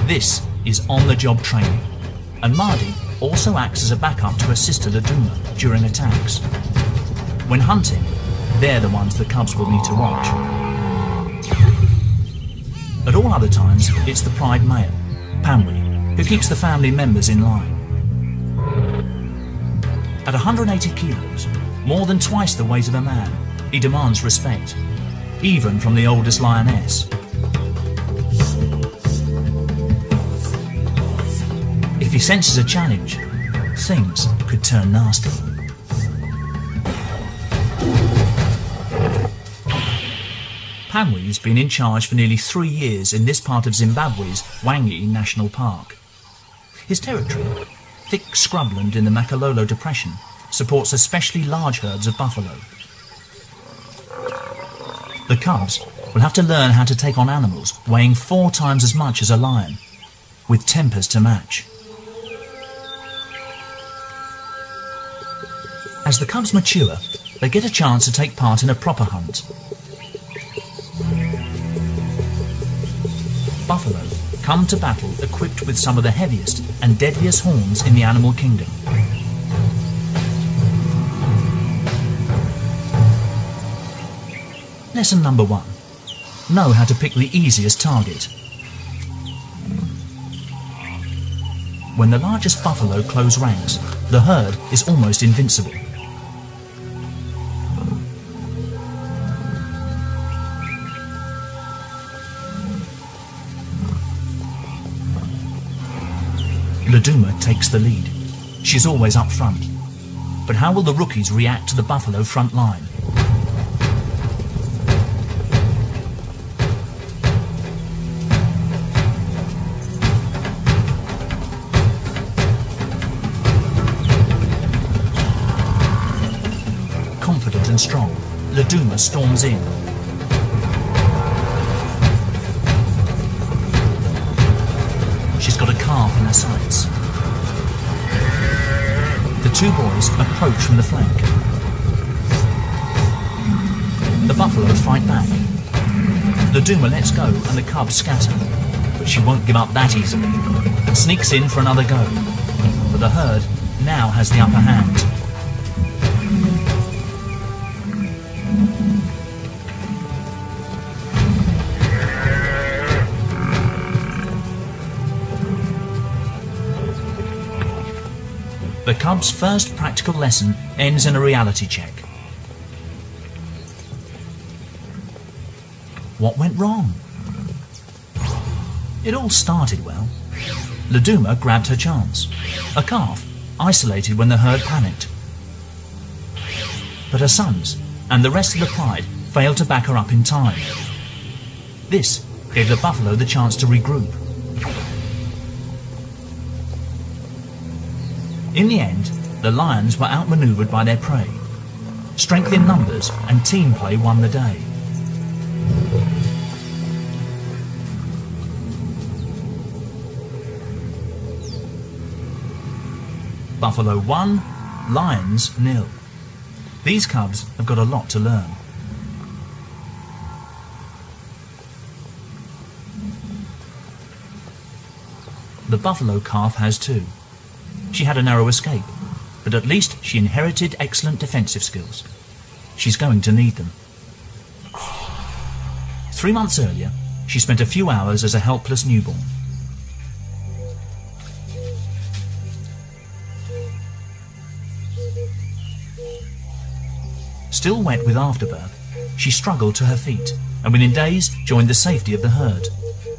This is on-the-job training, and Mardi also acts as a backup to her sister Laduma during attacks. When hunting, they're the ones the cubs will need to watch. At all other times, it's the pride male, Panwi, who keeps the family members in line. At 180 kilos, more than twice the weight of a man, he demands respect, even from the oldest lioness. If he senses a challenge, things could turn nasty. Panwi's been in charge for nearly 3 years in this part of Zimbabwe's Hwange National Park. His territory, thick scrubland in the Makalolo Depression, supports especially large herds of buffalo. The cubs will have to learn how to take on animals weighing 4 times as much as a lion, with tempers to match. As the cubs mature, they get a chance to take part in a proper hunt. Buffalo come to battle equipped with some of the heaviest and deadliest horns in the animal kingdom. Lesson number 1. Know how to pick the easiest target. When the largest buffalo close ranks, the herd is almost invincible. Laduma takes the lead. She's always up front. But how will the rookies react to the buffalo front line? Confident and strong, Laduma storms in. She's got a calf in her sights. The 2 boys approach from the flank. The buffalo fight back. Laduma lets go and the cubs scatter, but she won't give up that easily and sneaks in for another go. But the herd now has the upper hand. The cubs' first practical lesson ends in a reality check. What went wrong? It all started well. Laduma grabbed her chance. A calf, isolated when the herd panicked. But her sons and the rest of the pride failed to back her up in time. This gave the buffalo the chance to regroup. In the end, the lions were outmaneuvered by their prey. Strength in numbers and team play won the day. Buffalo 1, Lions 0. These cubs have got a lot to learn. The buffalo calf has too. She had a narrow escape, but at least she inherited excellent defensive skills. She's going to need them. 3 months earlier, she spent a few hours as a helpless newborn. Still wet with afterbirth, she struggled to her feet and within days joined the safety of the herd.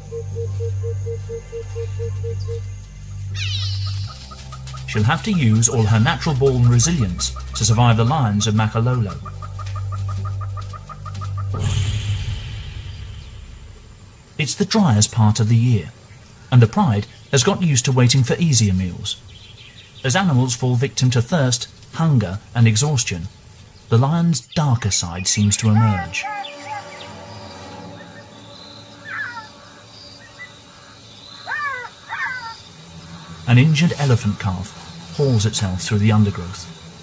She'll have to use all her natural-born resilience to survive the lions of Makalolo. It's the driest part of the year, and the pride has got used to waiting for easier meals. As animals fall victim to thirst, hunger and exhaustion, the lion's darker side seems to emerge. An injured elephant calf hauls itself through the undergrowth.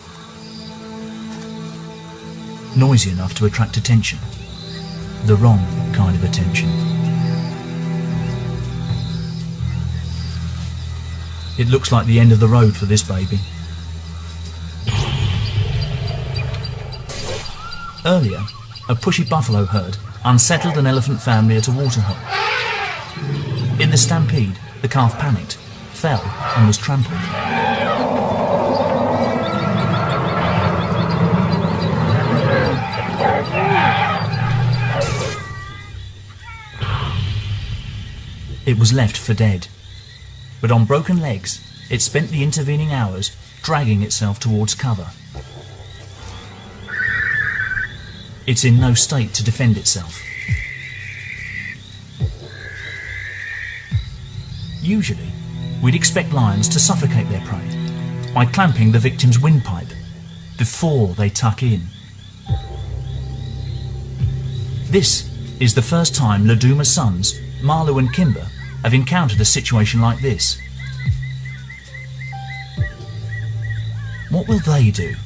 Noisy enough to attract attention. The wrong kind of attention. It looks like the end of the road for this baby. Earlier, a pushy buffalo herd unsettled an elephant family at a waterhole. In the stampede, the calf panicked, fell and was trampled. It was left for dead, but on broken legs, it spent the intervening hours dragging itself towards cover. It's in no state to defend itself. Usually, we'd expect lions to suffocate their prey by clamping the victim's windpipe before they tuck in. This is the first time Laduma's sons, Marlu and Kimber, have encountered a situation like this. What will they do?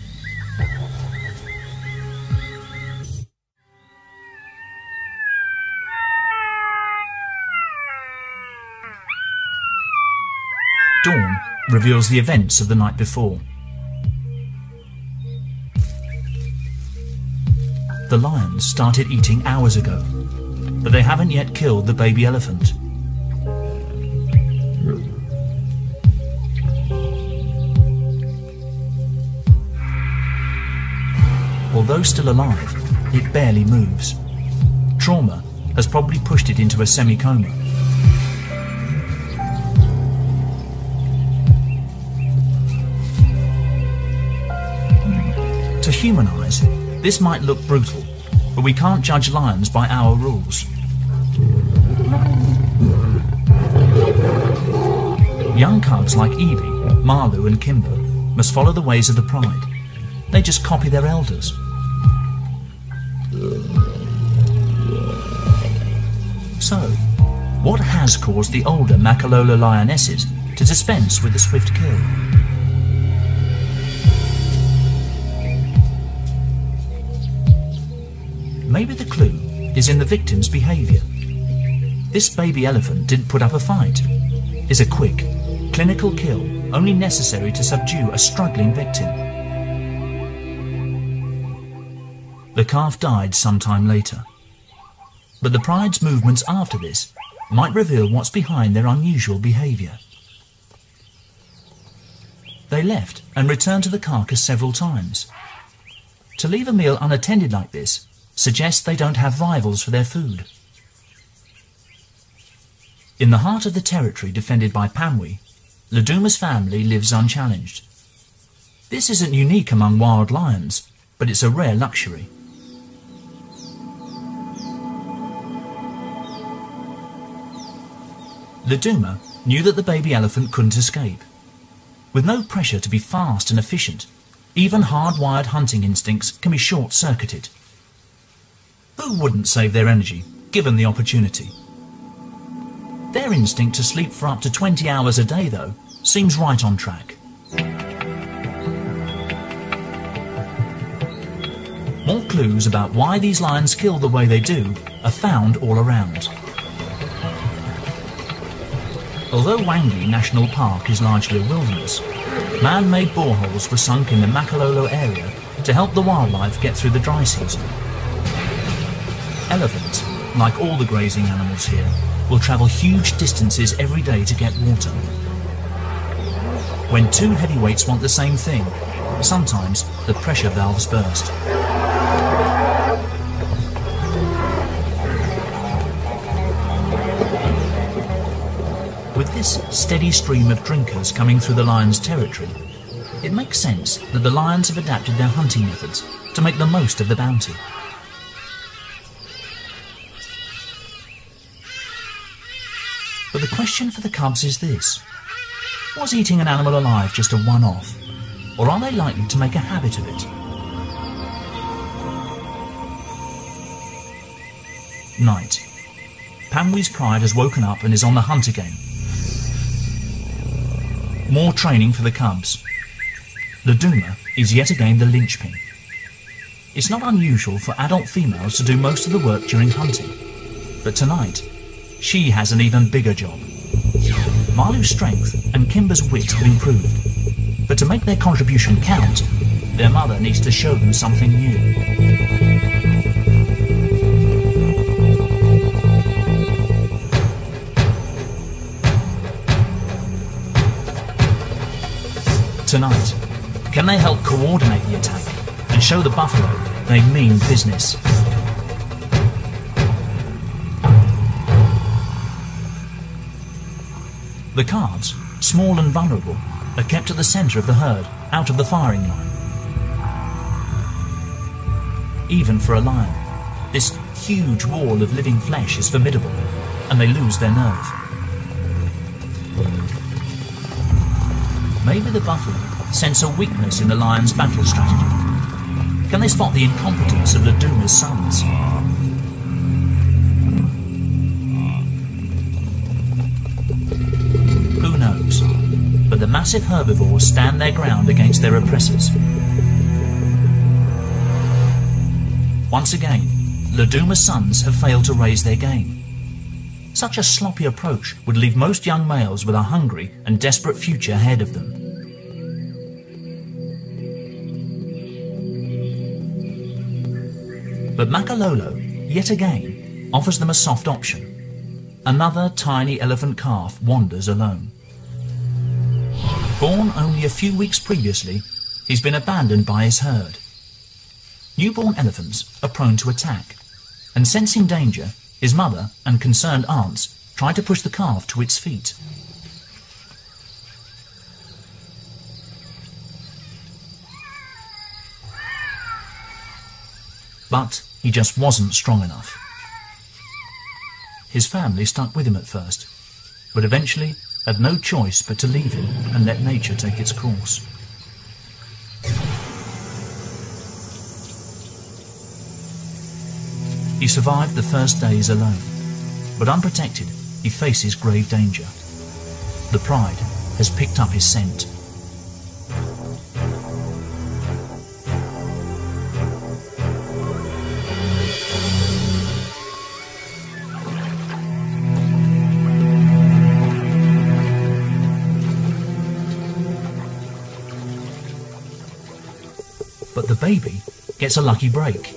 Dawn reveals the events of the night before. The lions started eating hours ago, but they haven't yet killed the baby elephant. Although still alive, it barely moves. Trauma has probably pushed it into a semi-coma. To humanize, this might look brutal, but we can't judge lions by our rules. Young cubs like Evie, Marlu and Kimber must follow the ways of the pride. They just copy their elders. So, what has caused the older Makalola lionesses to dispense with the swift kill? Maybe the clue is in the victim's behaviour. This baby elephant didn't put up a fight. It's a quick, clinical kill, only necessary to subdue a struggling victim. The calf died sometime later. But the pride's movements after this might reveal what's behind their unusual behaviour. They left and returned to the carcass several times. To leave a meal unattended like this suggests they don't have rivals for their food. In the heart of the territory defended by Pamwi, Laduma's family lives unchallenged. This isn't unique among wild lions, but it's a rare luxury. Laduma knew that the baby elephant couldn't escape. With no pressure to be fast and efficient, even hardwired hunting instincts can be short-circuited. Who wouldn't save their energy, given the opportunity? Their instinct to sleep for up to 20 hours a day, though, seems right on track. More clues about why these lions kill the way they do are found all around. Although Wangi National Park is largely a wilderness, man-made boreholes were sunk in the Makalola area to help the wildlife get through the dry season. Elephants, like all the grazing animals here, will travel huge distances every day to get water. When two heavyweights want the same thing, sometimes the pressure valves burst. With this steady stream of drinkers coming through the lions' territory, it makes sense that the lions have adapted their hunting methods to make the most of the bounty. But the question for the cubs is this: was eating an animal alive just a one-off, or are they likely to make a habit of it? Night. Pamwi's pride has woken up and is on the hunt again. More training for the cubs. Laduma is yet again the linchpin. It's not unusual for adult females to do most of the work during hunting, but tonight, she has an even bigger job. Malu's strength and Kimber's wit have improved, but to make their contribution count, their mother needs to show them something new. Tonight, can they help coordinate the attack and show the buffalo they mean business? The calves, small and vulnerable, are kept at the centre of the herd, out of the firing line. Even for a lion, this huge wall of living flesh is formidable, and they lose their nerve. Maybe the buffalo sense a weakness in the lion's battle strategy. Can they spot the incompetence of Laduma's sons? Who knows? But the massive herbivores stand their ground against their oppressors. Once again, Laduma's sons have failed to raise their game. Such a sloppy approach would leave most young males with a hungry and desperate future ahead of them. But Makalolo, yet again, offers them a soft option. Another tiny elephant calf wanders alone. Born only a few weeks previously, he's been abandoned by his herd. Newborn elephants are prone to attack, and sensing danger, his mother and concerned aunts try to push the calf to its feet. But he just wasn't strong enough. His family stuck with him at first, but eventually had no choice but to leave him and let nature take its course. He survived the first days alone, but unprotected, he faces grave danger. The pride has picked up his scent. But the baby gets a lucky break.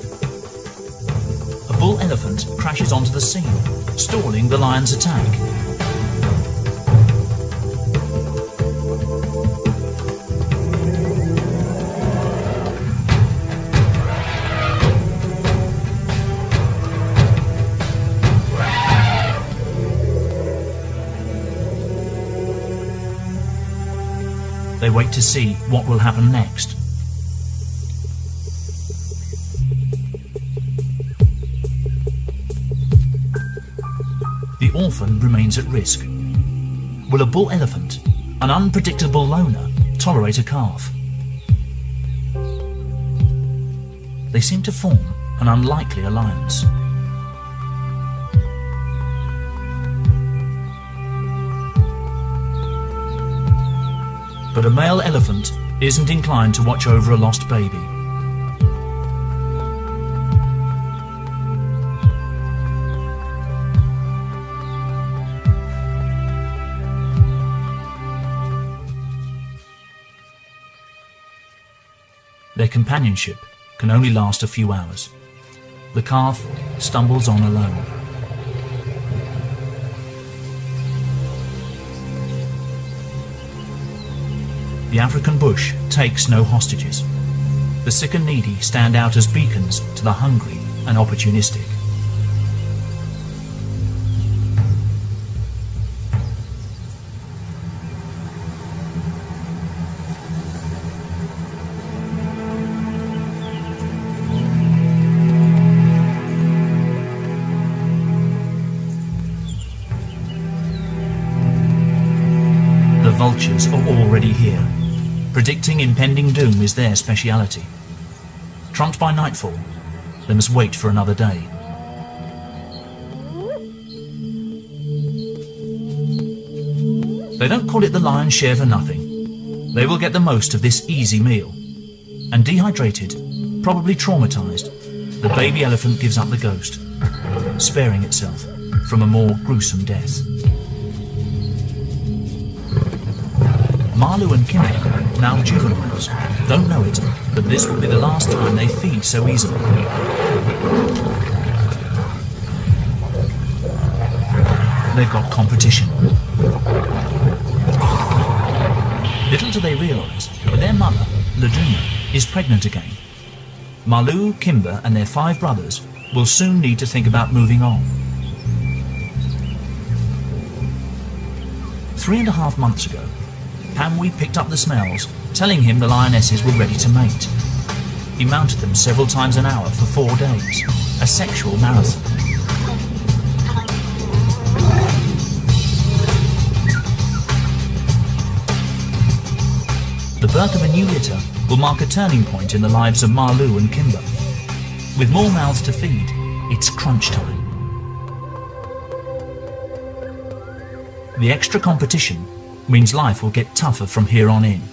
A bull elephant crashes onto the scene, stalling the lion's attack. They wait to see what will happen next. The orphan remains at risk. Will a bull elephant, an unpredictable loner, tolerate a calf? They seem to form an unlikely alliance. But a male elephant isn't inclined to watch over a lost baby. Their companionship can only last a few hours. The calf stumbles on alone. The African bush takes no hostages. The sick and needy stand out as beacons to the hungry and opportunistic. The vultures are already here. Predicting impending doom is their speciality. Trumped by nightfall, they must wait for another day. They don't call it the lion's share for nothing. They will get the most of this easy meal. And dehydrated, probably traumatized, the baby elephant gives up the ghost, sparing itself from a more gruesome death. Marlou and Kimber, now juveniles, don't know it, but this will be the last time they feed so easily. They've got competition. Little do they realise that their mother, Laduma, is pregnant again. Marlou, Kimber and their 5 brothers will soon need to think about moving on. 3.5 months ago, Hamwi picked up the smells, telling him the lionesses were ready to mate. He mounted them several times an hour for 4 days, a sexual marathon. The birth of a new litter will mark a turning point in the lives of Marlou and Kimber. With more mouths to feed, it's crunch time. The extra competition means life will get tougher from here on in.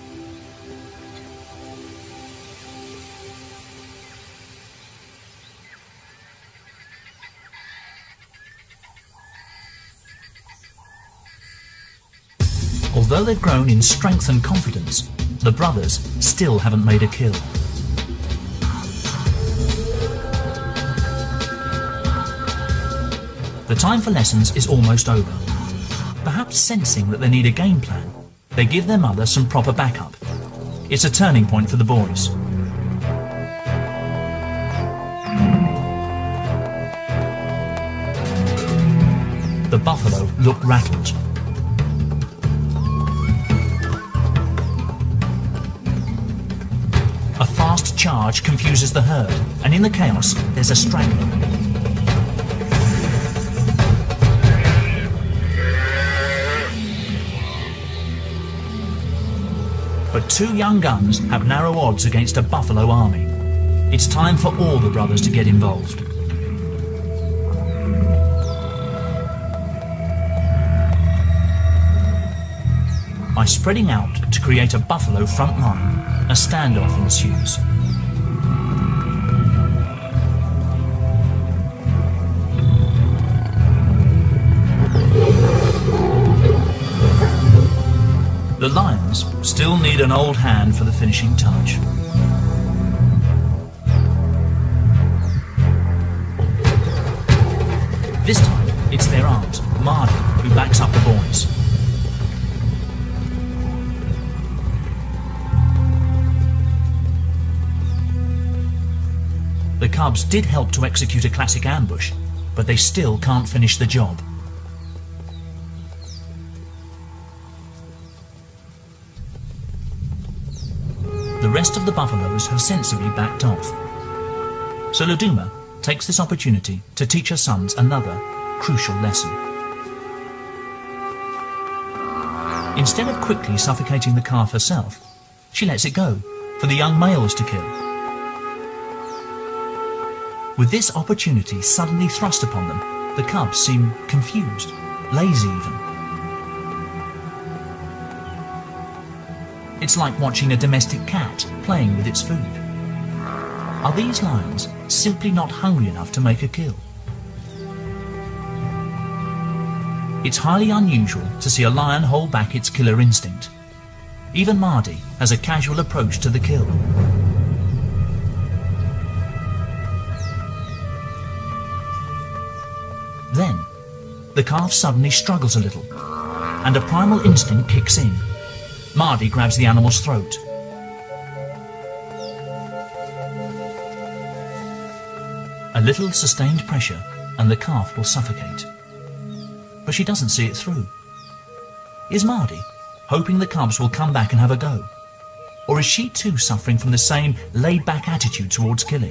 Although they've grown in strength and confidence, the brothers still haven't made a kill. The time for lessons is almost over. Perhaps sensing that they need a game plan, they give their mother some proper backup. It's a turning point for the boys. The buffalo looked rattled. A fast charge confuses the herd, and in the chaos, there's a straggler. But 2 young guns have narrow odds against a buffalo army. It's time for all the brothers to get involved. By spreading out to create a buffalo front line, a standoff ensues. The lions still need an old hand for the finishing touch. This time, it's their aunt, Mardi, who backs up the boys. The cubs did help to execute a classic ambush, but they still can't finish the job. The rest of the buffaloes have sensibly backed off. So Laduma takes this opportunity to teach her sons another crucial lesson. Instead of quickly suffocating the calf herself, she lets it go for the young males to kill. With this opportunity suddenly thrust upon them, the cubs seem confused, lazy even. It's like watching a domestic cat playing with its food. Are these lions simply not hungry enough to make a kill? It's highly unusual to see a lion hold back its killer instinct. Even Mardi has a casual approach to the kill. Then, the calf suddenly struggles a little, and a primal instinct kicks in. Mardi grabs the animal's throat. A little sustained pressure, and the calf will suffocate. But she doesn't see it through. Is Mardi hoping the cubs will come back and have a go? Or is she too suffering from the same laid-back attitude towards killing?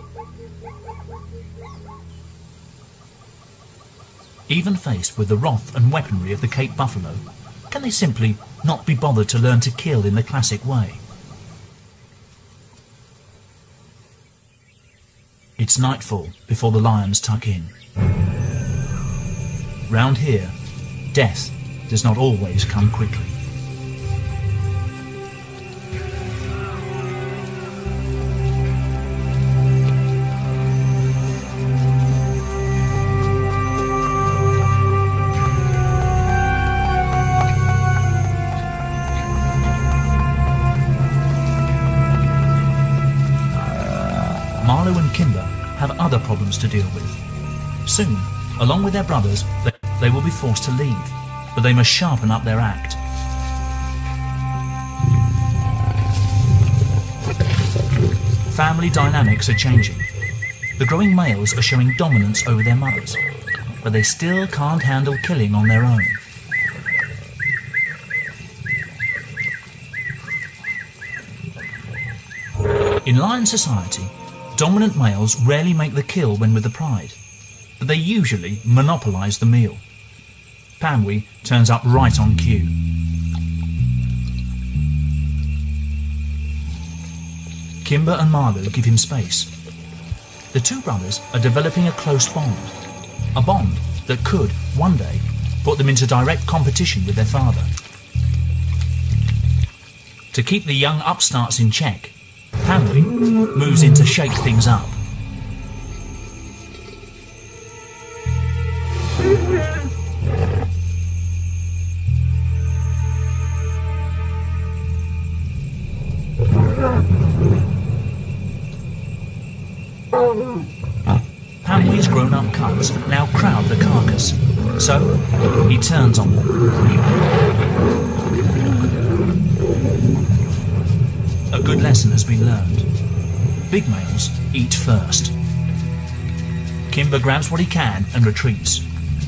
Even faced with the wrath and weaponry of the Cape buffalo, can they simply not be bothered to learn to kill in the classic way? It's nightfall before the lions tuck in. Round here, death does not always come quickly. Marlu and Kimber have other problems to deal with. Soon, along with their brothers, they will be forced to leave, but they must sharpen up their act. Family dynamics are changing. The growing males are showing dominance over their mothers, but they still can't handle killing on their own. In lion society, dominant males rarely make the kill when with the pride, but they usually monopolise the meal. Panwi turns up right on cue. Kimber and Marlu give him space. The two brothers are developing a close bond, a bond that could, one day, put them into direct competition with their father. To keep the young upstarts in check, Panwi moves in to shake things up. Panwi's grown-up cubs now crowd the carcass, so he turns on them. A good lesson has been learned. Big males eat first. Kimber grabs what he can and retreats.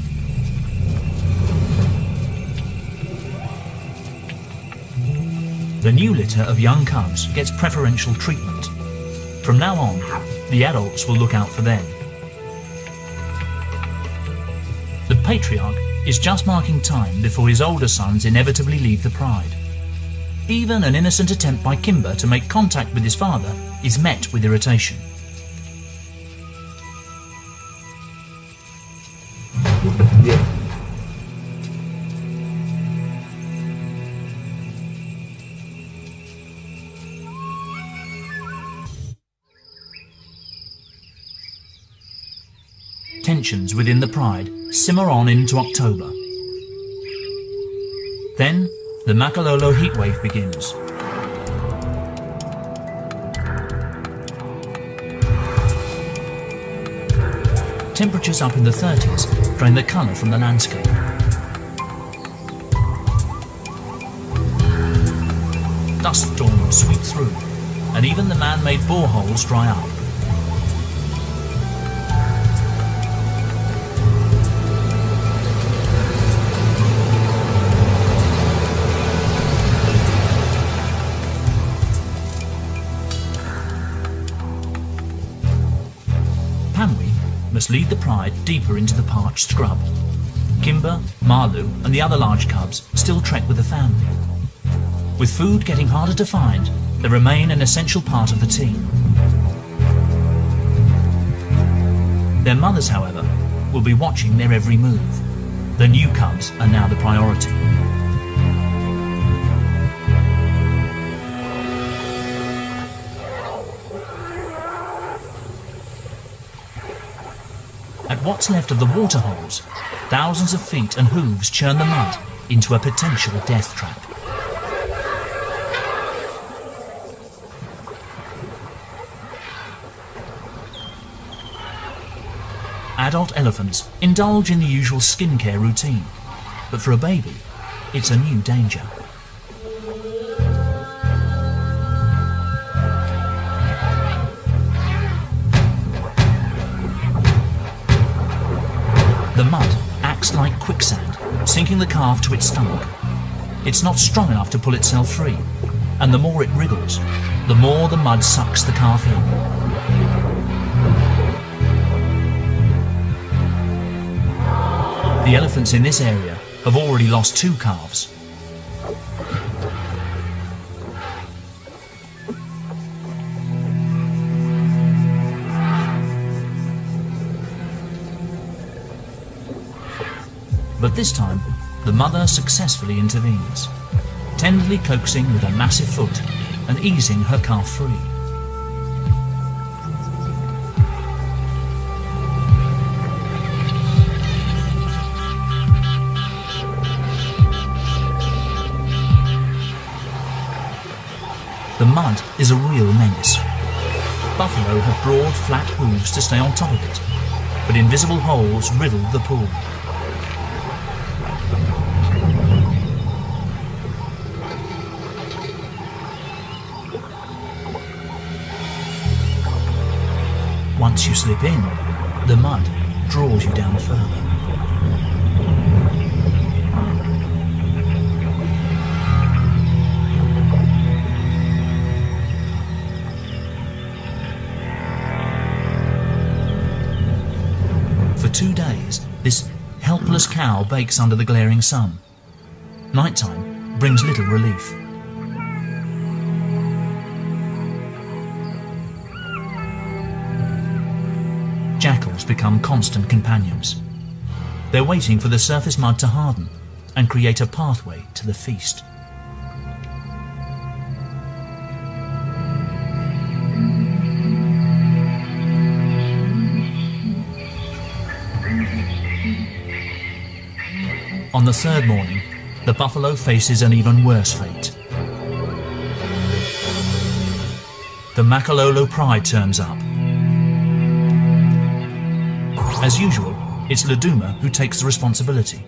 The new litter of young cubs gets preferential treatment. From now on, the adults will look out for them. The patriarch is just marking time before his older sons inevitably leave the pride. Even an innocent attempt by Kimber to make contact with his father is met with irritation. Tensions within the pride simmer on into October. Then, the Makalolo heatwave begins. Temperatures up in the 30s drain the colour from the landscape. Dust storms sweep through, and even the man-made boreholes dry up. Must lead the pride deeper into the parched scrub. Kimber, Marlu and the other large cubs still trek with the family. With food getting harder to find, they remain an essential part of the team. Their mothers, however, will be watching their every move. The new cubs are now the priority. At what's left of the waterholes, thousands of feet and hooves churn the mud into a potential death trap. Adult elephants indulge in the usual skincare routine, but for a baby, it's a new danger. The mud acts like quicksand, sinking the calf to its stomach. It's not strong enough to pull itself free, and the more it wriggles, the more the mud sucks the calf in. The elephants in this area have already lost 2 calves. But this time, the mother successfully intervenes, tenderly coaxing with a massive foot and easing her calf free. The mud is a real menace. buffalo have broad, flat hooves to stay on top of it, but invisible holes riddle the pool. Once you slip in, the mud draws you down further. For 2 days, this helpless cow bakes under the glaring sun. Nighttime brings little relief. Jackals become constant companions. They're waiting for the surface mud to harden and create a pathway to the feast. On the third morning, the buffalo faces an even worse fate. The Makololo pride turns up. As usual, it's Laduma who takes the responsibility.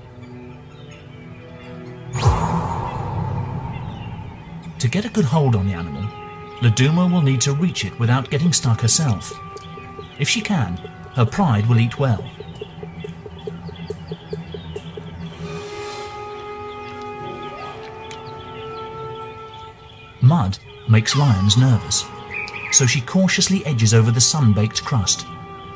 To get a good hold on the animal, Laduma will need to reach it without getting stuck herself. If she can, her pride will eat well. Mud makes lions nervous, so she cautiously edges over the sun-baked crust.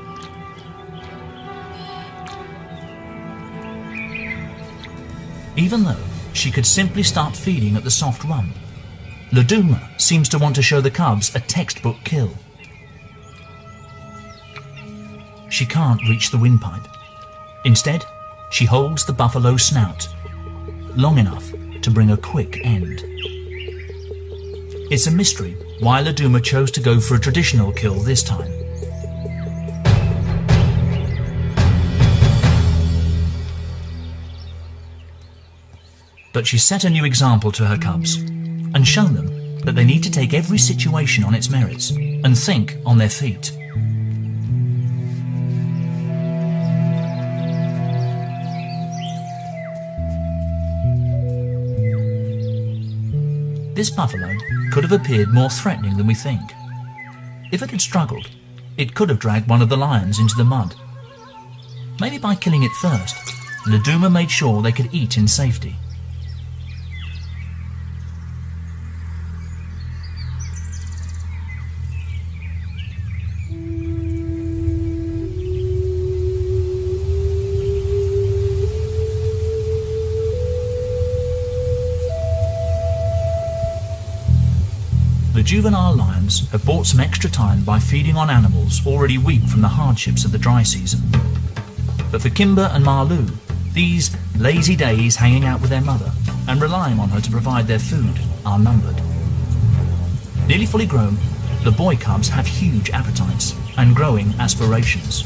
Even though she could simply start feeding at the soft rump, Laduma seems to want to show the cubs a textbook kill. She can't reach the windpipe. Instead, she holds the buffalo's snout, long enough to bring a quick end. It's a mystery why Laduma chose to go for a traditional kill this time. But she's set a new example to her cubs and shown them that they need to take every situation on its merits and think on their feet. This buffalo could have appeared more threatening than we think. If it had struggled, it could have dragged one of the lions into the mud. Maybe by killing it first, Laduma made sure they could eat in safety. The juvenile lions have bought some extra time by feeding on animals already weak from the hardships of the dry season. But for Kimber and Marlou, these lazy days hanging out with their mother and relying on her to provide their food are numbered. Nearly fully grown, the boy cubs have huge appetites and growing aspirations.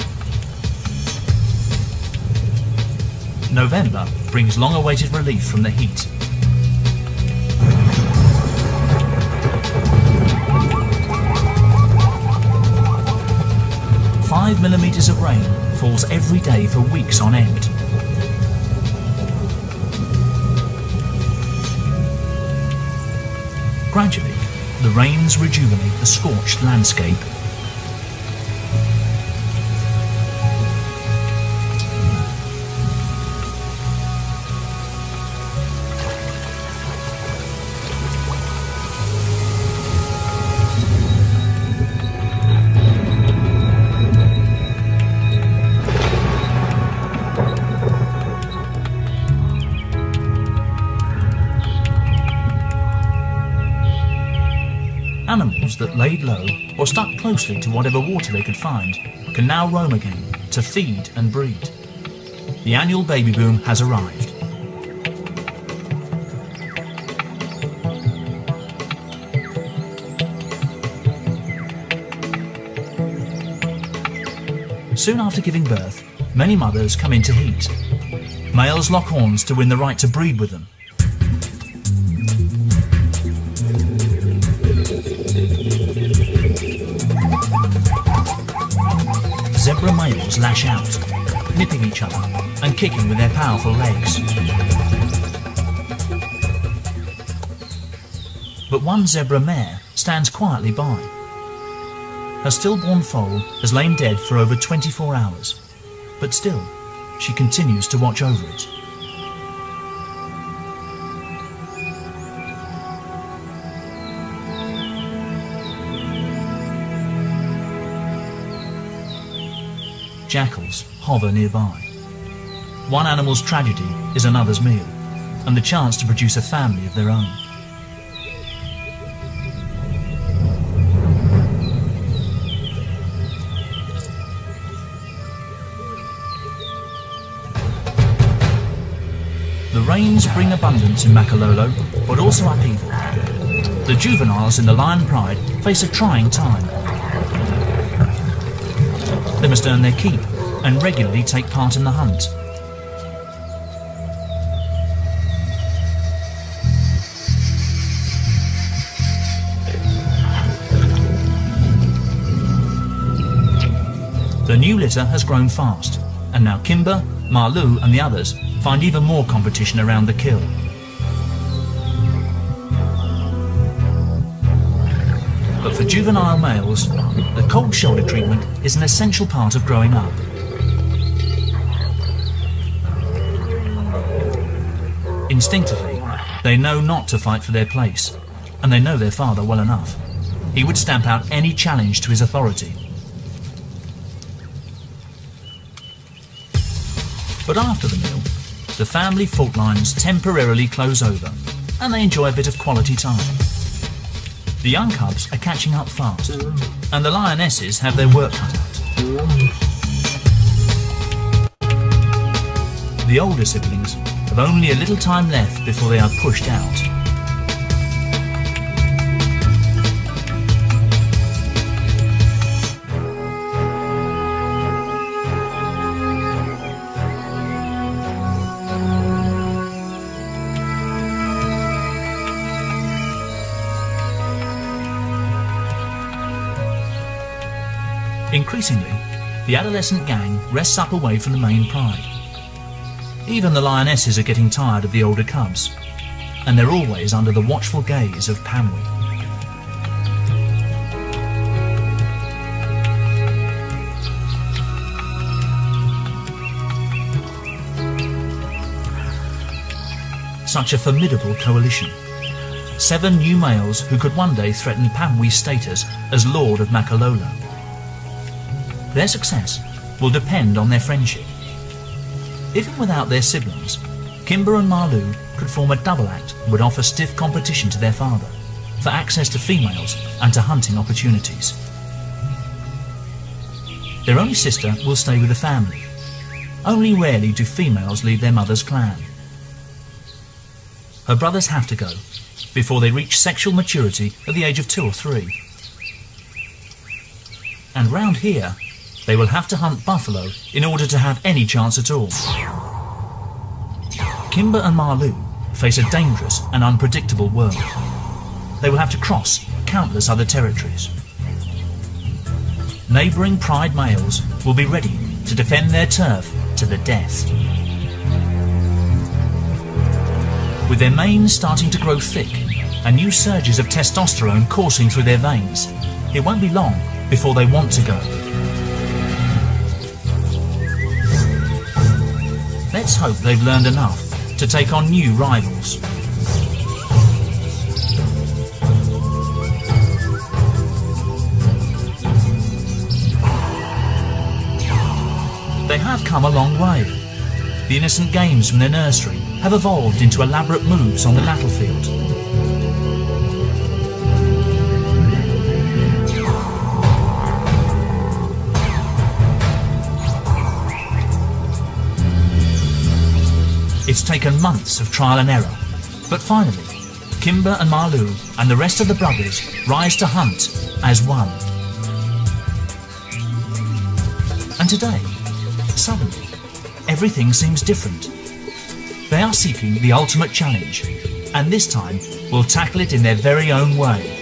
November brings long-awaited relief from the heat. Five millimeters of rain falls every day for weeks on end. Gradually, the rains rejuvenate the scorched landscape. Animals that laid low or stuck closely to whatever water they could find can now roam again to feed and breed. The annual baby boom has arrived. Soon after giving birth, many mothers come into heat. Males lock horns to win the right to breed with them. zebra males lash out, nipping each other and kicking with their powerful legs. But one zebra mare stands quietly by. Her stillborn foal has lain dead for over 24 hours, but still, she continues to watch over it. Jackals hover nearby. One animal's tragedy is another's meal, and the chance to produce a family of their own. The rains bring abundance in Makalolo, but also upheaval. The juveniles in the Lion Pride face a trying time. They must earn their keep and regularly take part in the hunt. The new litter has grown fast, and now Kimber, Marlou and the others find even more competition around the kill. But for juvenile males, the cold shoulder treatment is an essential part of growing up. Instinctively, they know not to fight for their place, and they know their father well enough. He would stamp out any challenge to his authority. But after the meal, the family fault lines temporarily close over, and they enjoy a bit of quality time. The young cubs are catching up fast, and the lionesses have their work cut out. The older siblings have only a little time left before they are pushed out. Increasingly, the adolescent gang rests up away from the main pride. Even the lionesses are getting tired of the older cubs, and they're always under the watchful gaze of Pamwi. Such a formidable coalition. 7 new males who could one day threaten Pamwi's status as Lord of Makalolo. Their success will depend on their friendship. Even without their siblings, Kimber and Marlou could form a double act that would offer stiff competition to their father for access to females and to hunting opportunities. Their only sister will stay with the family. Only rarely do females leave their mother's clan. Her brothers have to go before they reach sexual maturity at the age of 2 or 3. And round here, they will have to hunt buffalo in order to have any chance at all. Kimber and Marlou face a dangerous and unpredictable world. They will have to cross countless other territories. Neighbouring pride males will be ready to defend their turf to the death. With their manes starting to grow thick and new surges of testosterone coursing through their veins, it won't be long before they want to go. Let's hope they've learned enough to take on new rivals. They have come a long way. The innocent games from their nursery have evolved into elaborate moves on the battlefield. It's taken months of trial and error, but finally, Kimber and Marlou and the rest of the brothers rise to hunt as one. And today, suddenly, everything seems different. They are seeking the ultimate challenge, and this time will tackle it in their very own way.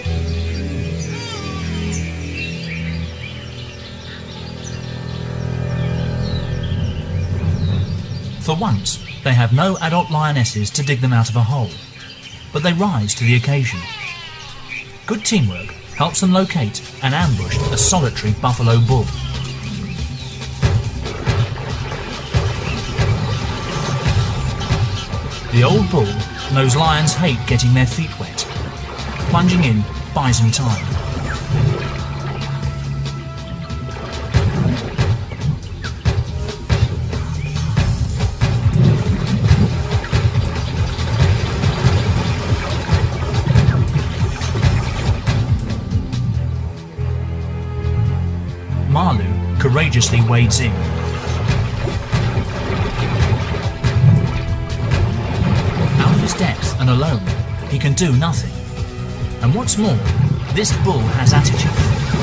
For once, they have no adult lionesses to dig them out of a hole, but they rise to the occasion. Good teamwork helps them locate and ambush a solitary buffalo bull. The old bull knows lions hate getting their feet wet. Plunging in buys him time. Marlou courageously wades in. Out of his depth and alone, he can do nothing. And what's more, this bull has attitude.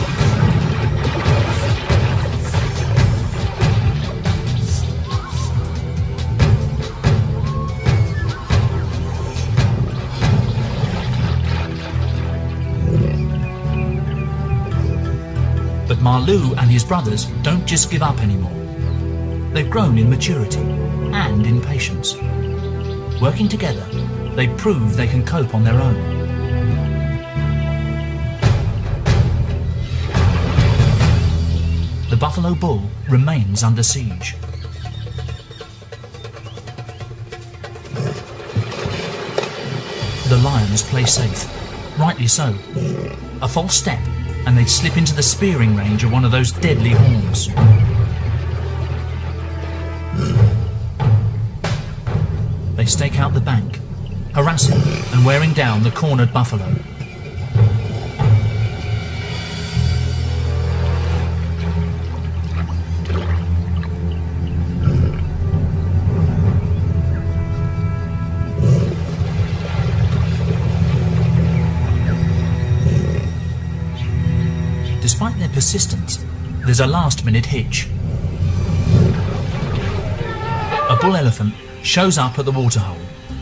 But Marlou and his brothers don't just give up anymore. They've grown in maturity and in patience. Working together, they prove they can cope on their own. The buffalo bull remains under siege. The lions play safe, rightly so. A false step and they'd slip into the spearing range of one of those deadly horns. They stake out the bank, harassing and wearing down the cornered buffalo. Despite their persistence, there's a last-minute hitch. A bull elephant shows up at the waterhole.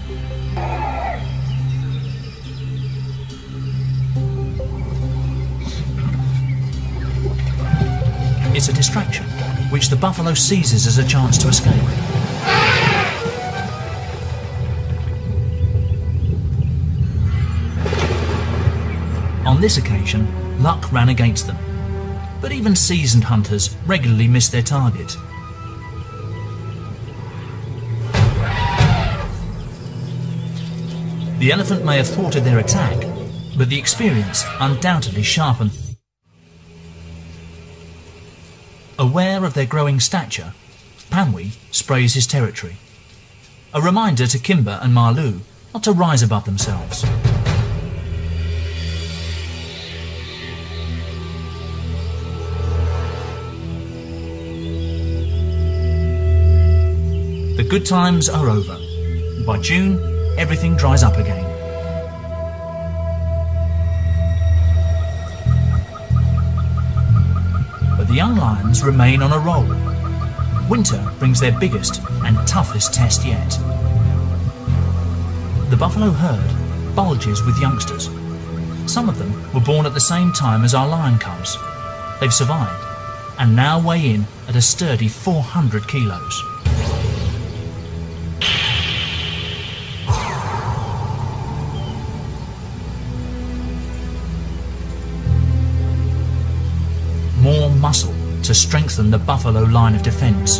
It's a distraction, which the buffalo seizes as a chance to escape. On this occasion, luck ran against them, but even seasoned hunters regularly miss their target. The elephant may have thwarted their attack, but the experience undoubtedly sharpened. Aware of their growing stature, Panwi sprays his territory. A reminder to Kimber and Marlou not to rise above themselves. The good times are over. By June, everything dries up again. But the young lions remain on a roll. Winter brings their biggest and toughest test yet. The buffalo herd bulges with youngsters. Some of them were born at the same time as our lion cubs. They've survived and now weigh in at a sturdy 400 kilos. More muscle to strengthen the buffalo line of defence.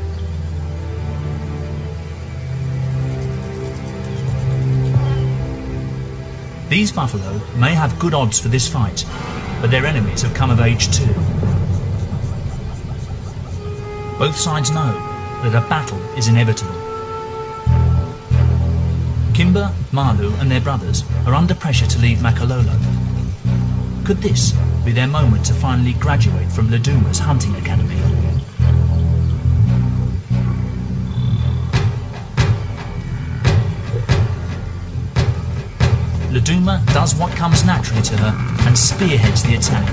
These buffalo may have good odds for this fight, but their enemies have come of age too. Both sides know that a battle is inevitable. Kimber, Marlou and their brothers are under pressure to leave Makololo. Could this be their moment to finally graduate from Laduma's hunting academy? Laduma does what comes naturally to her and spearheads the attack.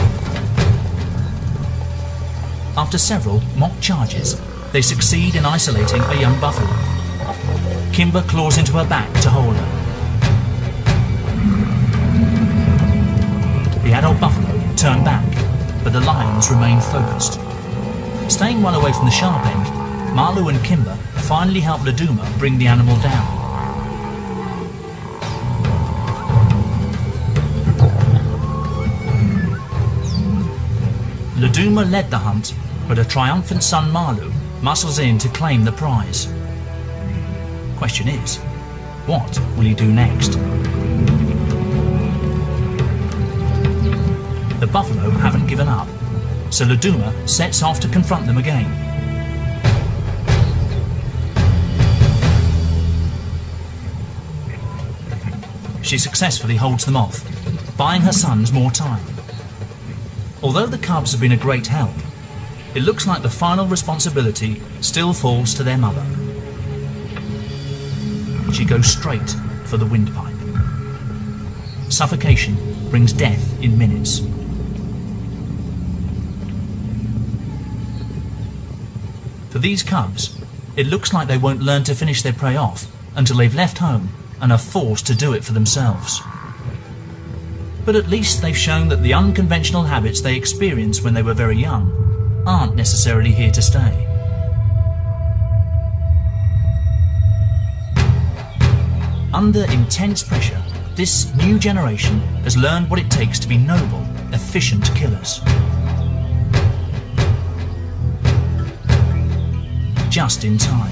After several mock charges, they succeed in isolating a young buffalo. Kimber claws into her back to hold her. The adult buffalo turn back, but the lions remain focused. Staying well away from the sharp end, Marlou and Kimber finally help Laduma bring the animal down. Laduma led the hunt, but a triumphant son Malu muscles in to claim the prize. Question is, what will he do next? The buffalo haven't given up, so Laduma sets off to confront them again. She successfully holds them off, buying her sons more time. Although the cubs have been a great help, it looks like the final responsibility still falls to their mother. She goes straight for the windpipe. Suffocation brings death in minutes. For these cubs, it looks like they won't learn to finish their prey off until they've left home and are forced to do it for themselves. But at least they've shown that the unconventional habits they experienced when they were very young aren't necessarily here to stay. Under intense pressure, this new generation has learned what it takes to be noble, efficient killers. Just in time.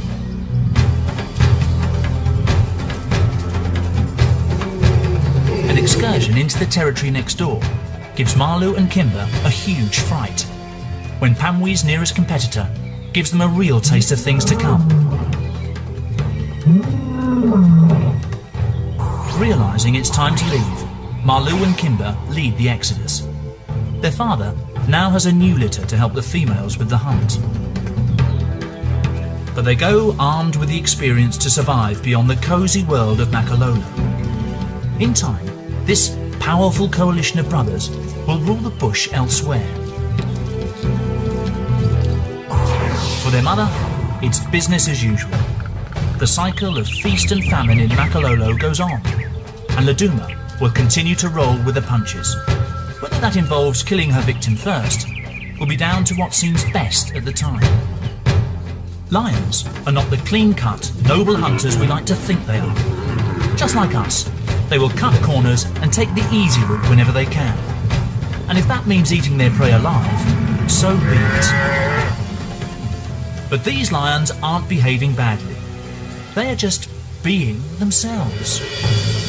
An excursion into the territory next door gives Malu and Kimber a huge fright, when Pamwee's nearest competitor gives them a real taste of things to come. Realising it's time to leave, Malu and Kimber lead the exodus. Their father now has a new litter to help the females with the hunt. But they go armed with the experience to survive beyond the cosy world of Makalolo. In time, this powerful coalition of brothers will rule the bush elsewhere. For their mother, it's business as usual. The cycle of feast and famine in Makalolo goes on, and Laduma will continue to roll with the punches. Whether that involves killing her victim first will be down to what seems best at the time. Lions are not the clean-cut, noble hunters we like to think they are. Just like us, they will cut corners and take the easy route whenever they can. And if that means eating their prey alive, so be it. But these lions aren't behaving badly. They are just being themselves.